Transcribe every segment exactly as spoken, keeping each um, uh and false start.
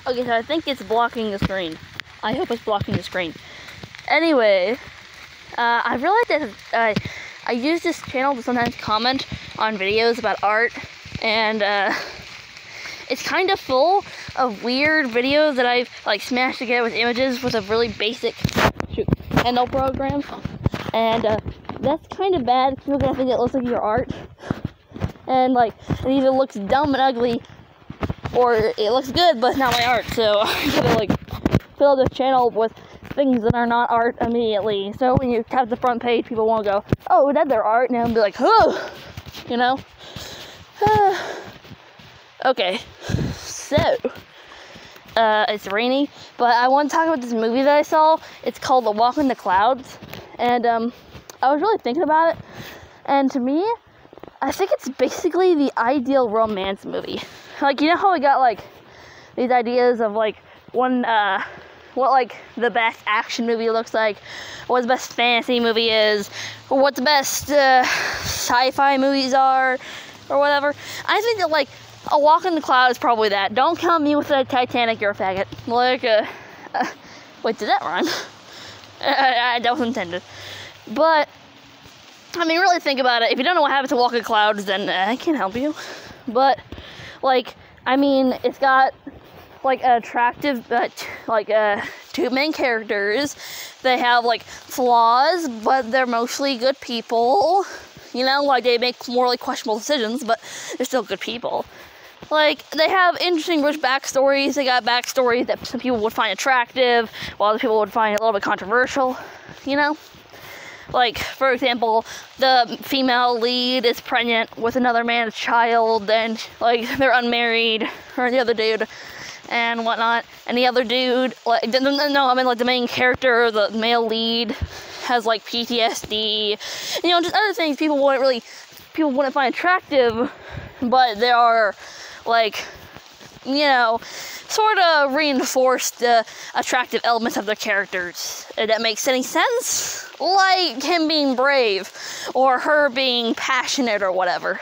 Okay, so I think it's blocking the screen. I hope it's blocking the screen. Anyway, uh, I realized that uh, I use this channel to sometimes comment on videos about art, and uh, it's kind of full of weird videos that I've like smashed together with images with a really basic shoot, handle program, and uh, that's kind of bad. People are gonna think it looks like your art, and like it either looks dumb and ugly, or it looks good but it's not my art. So I gotta like fill the channel with things that are not art immediately. So when you tap the front page, people won't go, "Oh, that's their art," and I'll be like, "Oh," you know. Okay, so uh, it's rainy, but I want to talk about this movie that I saw. It's called The Walk in the Clouds, and um, I was really thinking about it, and to me, I think it's basically the ideal romance movie. Like, you know how we got like these ideas of like one, uh, what like the best action movie looks like, what the best fantasy movie is, or what the best uh, sci-fi movies are, or whatever. I think that like A Walk in the Cloud is probably that. Don't count me with the Titanic, you're a faggot. Like, uh, uh wait, did that rhyme? I, I that was intended. But I mean, really think about it. If you don't know what happens to Walk in the Clouds, then uh, I can't help you. But like, I mean, it's got like an attractive, but like uh, two main characters. They have like flaws, but they're mostly good people. You know, like they make morally questionable decisions, but they're still good people. Like, they have interesting rich backstories. They got backstories that some people would find attractive, while other people would find a little bit controversial, you know? Like, for example, the female lead is pregnant with another man's child, and, like, they're unmarried, or the other dude, and whatnot. And the other dude, like, no, I mean, like, the main character, the male lead, has, like, P T S D, you know, just other things people wouldn't really, people wouldn't find attractive, but there are, like, you know, sort of reinforced the attractive elements of the characters. If that makes any sense? Like him being brave, or her being passionate, or whatever.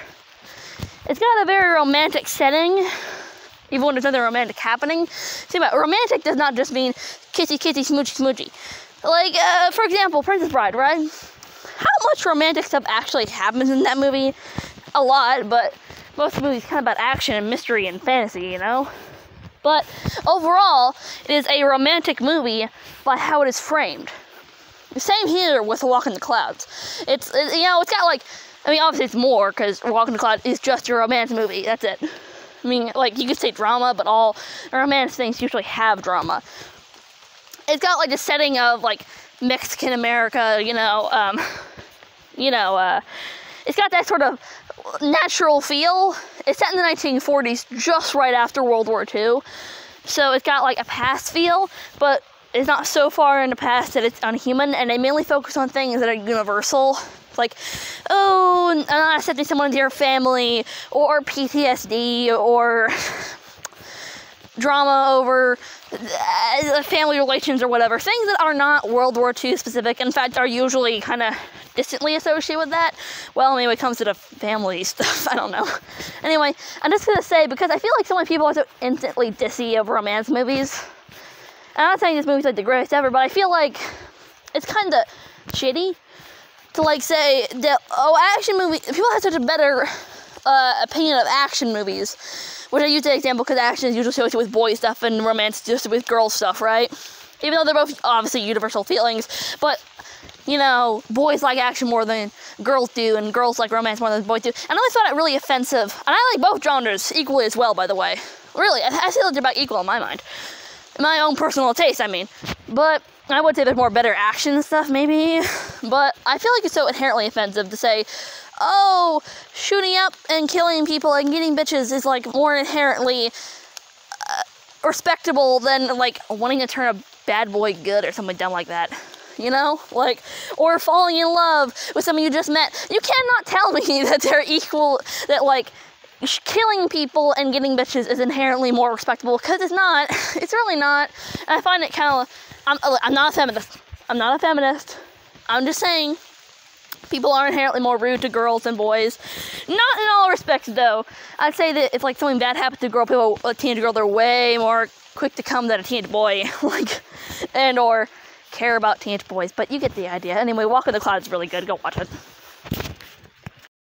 It's got a very romantic setting, even when there's nothing romantic happening. See, but romantic does not just mean kissy kissy smoochy smoochy. Like, uh, for example, Princess Bride, right? How much romantic stuff actually happens in that movie? A lot, but most of the movie's kind of about action and mystery and fantasy, you know? But overall, it is a romantic movie by how it is framed. The same here with A Walk in the Clouds. It's, it, you know, it's got like, I mean, obviously it's more, because A Walk in the Clouds is just a romance movie, that's it. I mean, like, you could say drama, but all romance things usually have drama. It's got like the setting of like Mexican America, you know, um, you know, uh, it's got that sort of natural feel. It's set in the nineteen forties, just right after World War Two. So it's got like a past feel, but it's not so far in the past that it's unhuman, and they mainly focus on things that are universal. Like, oh, not accepting someone into your family, or P T S D, or drama over uh, family relations or whatever. Things that are not World War Two specific, in fact, are usually kind of distantly associated with that. Well, anyway, it comes to the family stuff, I don't know. Anyway, I'm just gonna say, because I feel like so many people are so instantly dissy of romance movies. I'm not saying this movie's like the greatest ever, but I feel like it's kind of shitty to like say that, oh, action movies, people have such a better uh, opinion of action movies, which I use that example because action is usually associated with boy stuff and romance just with girl stuff, right? Even though they're both obviously universal feelings, but, you know, boys like action more than girls do, and girls like romance more than boys do. And I always found it really offensive, and I like both genres equally as well, by the way. Really, I, I feel they're about equal in my mind. My own personal taste, I mean. But I would say there's more better action stuff, maybe. But I feel like it's so inherently offensive to say, oh, shooting up and killing people and getting bitches is, like, more inherently uh, respectable than, like, wanting to turn a bad boy good or something dumb like that. You know? Like, or falling in love with someone you just met. You cannot tell me that they're equal, that, like, killing people and getting bitches is inherently more respectable, because it's not. It's really not. And I find it kind of, I'm, I'm not a feminist. I'm not a feminist. I'm just saying, People are inherently more rude to girls than boys. Not in all respects, though. I'd say that if like something bad happens to a girl, people, a teenage girl, they're way more quick to come than a teenage boy, like, and or care about teenage boys. But you get the idea. Anyway, Walk in the Clouds is really good. Go watch it.